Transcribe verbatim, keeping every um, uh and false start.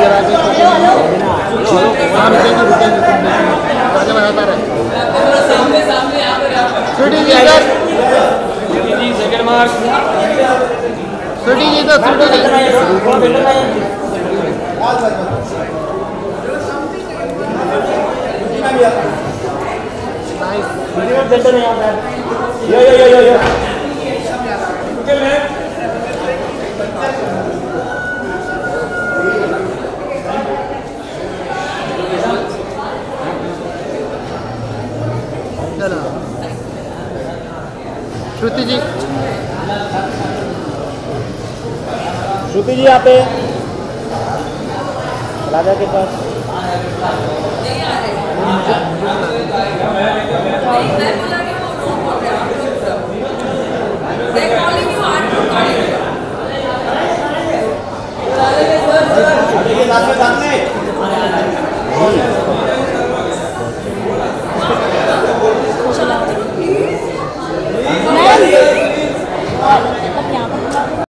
इधर आके आगे लगाता रहे। स्वीटी जी इधर, जी सेकंड मार्क। स्वीटी जी इधर, स्वीटी जी यो यो यो यो यो चलो श्रुति जी, श्रुति जी यहाँ पे राजा के पास। सामने